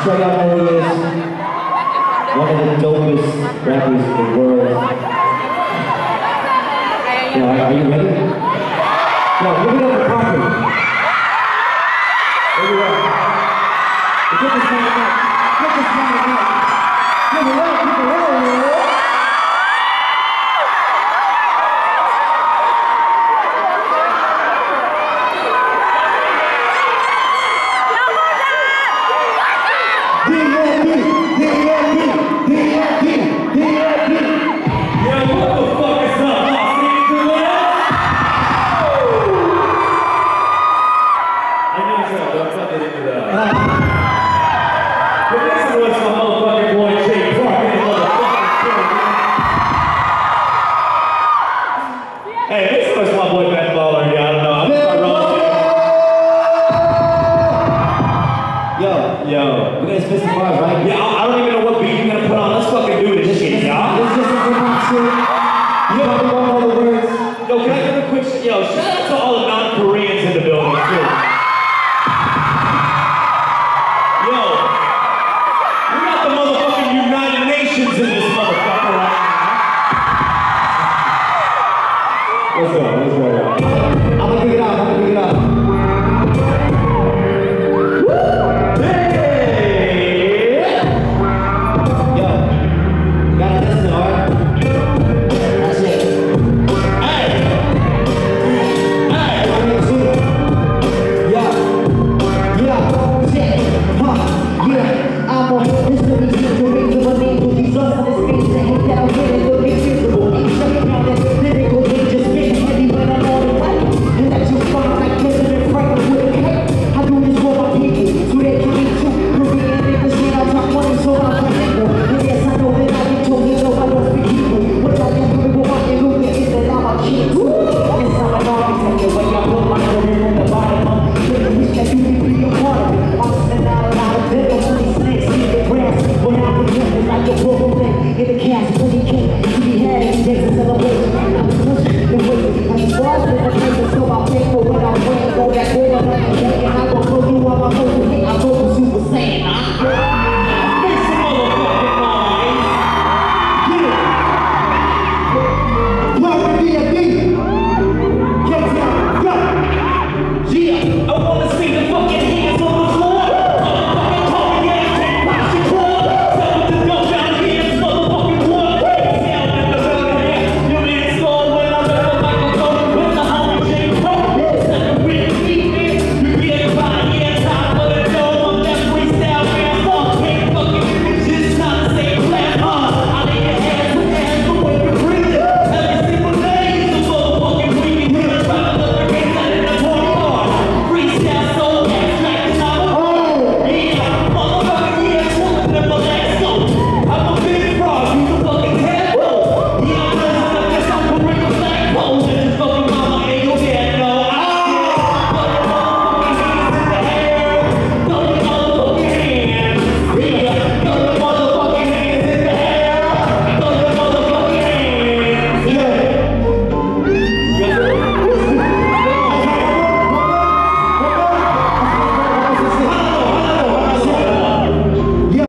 sure y'all know who he is. One of the dopest rappers in the world. Yo, are you ready? Yo, give it up for Parker. Here we go. Get this man up. Get this man up. Give it up, give it up. Hey, this was my boy Ben Baller, yeah, I don't know. Yo, we're gonna spit some bars, right? Yeah, I don't even know what beat you're gonna put on. Let's fucking do this shit, y'all. This is just a good one, too.